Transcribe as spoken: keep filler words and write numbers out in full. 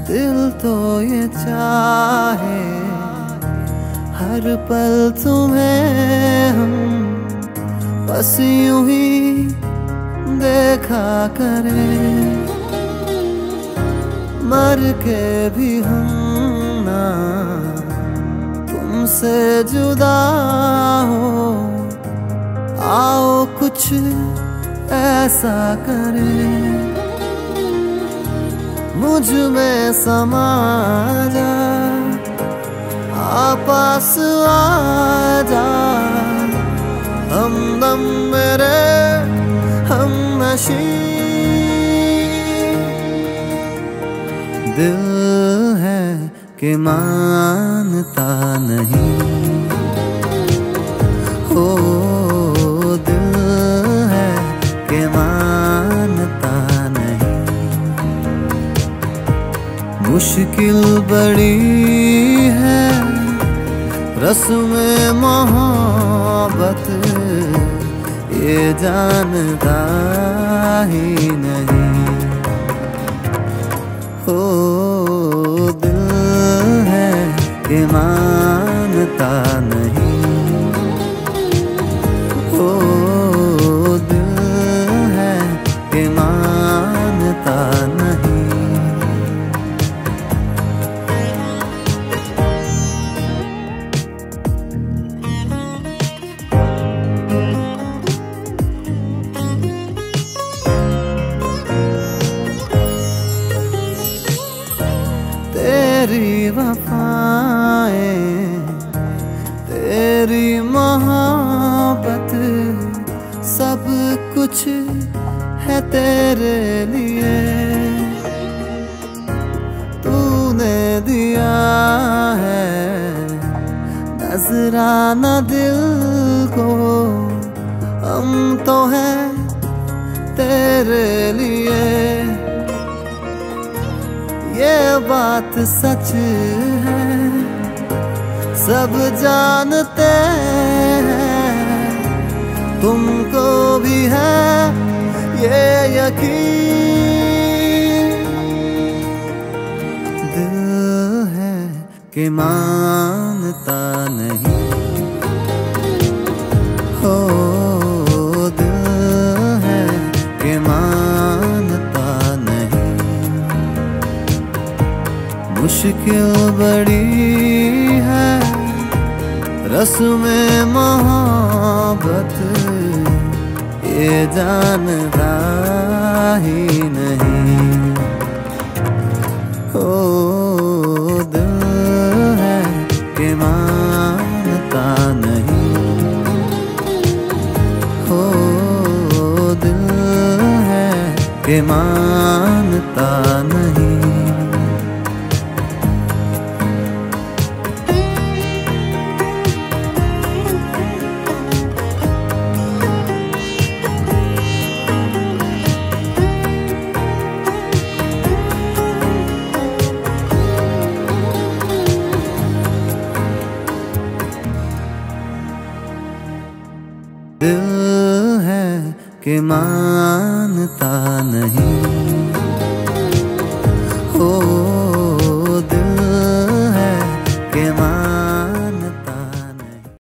दिल तो ये चाहे हर पल तुम्हें हम बस यूं ही देखा करें, मर के भी हम ना तुमसे जुदा हो। आओ कुछ ऐसा करें, मुझ में समा जा, पास आ जा, हमदम मेरे हमनशी। दिल है कि मानता नहीं, हो दिल है कि मानता नहीं। मुश्किल बड़ी है रस्म मोहब्बत, ये जानता ही नहीं। हो दिल है कि मानता नहीं, हो दिल है कि मानता नहीं। तेरी वफाएं, तेरी मोहब्बत, सब कुछ है तेरे लिए। तूने दिया है नजराना दिल को, हम तो हैं तेरे लिए। ये बात सच है, सब जानते हैं, तुमको भी है ये यकीन। दिल है कि मानता नहीं, हो दिल है कि मानता नहीं। मुश्किल बड़ी है रस्म मोहब्बत, ये जानता ही नहीं। हो दिल है कि मानता नहीं, हो दिल है कि मानता नहीं। दिल है कि मानता नहीं, हो दिल है कि मान